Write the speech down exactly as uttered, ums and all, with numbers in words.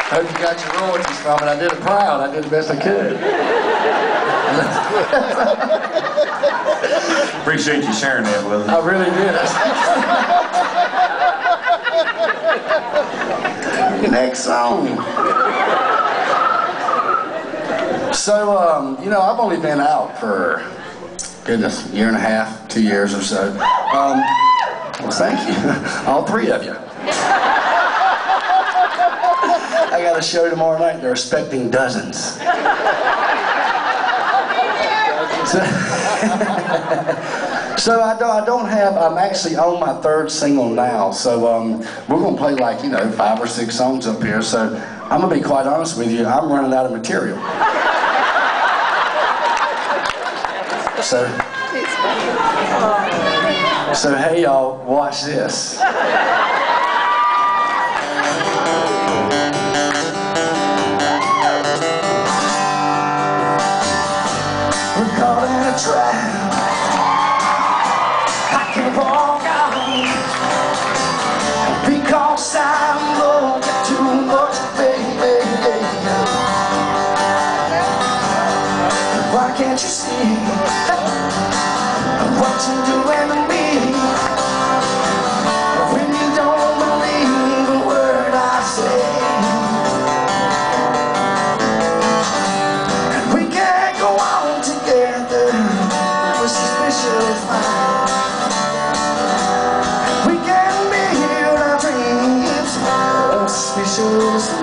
Hope you got your royalties from it. I did it proud. I did the best I could. Appreciate you sharing that with us. I really did. Next song. So, um, you know, I've only been out for, goodness, a year and a half, two years or so. Um, well, thank you. All three of you. I got a show tomorrow night. They're expecting dozens. So, so I don't, I don't have, I'm actually on my third single now. So um, we're going to play like, you know, five or six songs up here. So I'm going to be quite honest with you. I'm running out of material. So, so hey y'all, watch this. We're caught in a trap. I can walk out because I'm looking too much, baby. Why can't you see what you're doing to me? When you don't believe a word I say. We can't go on together with suspicious minds. We can build our dreams on suspicious minds.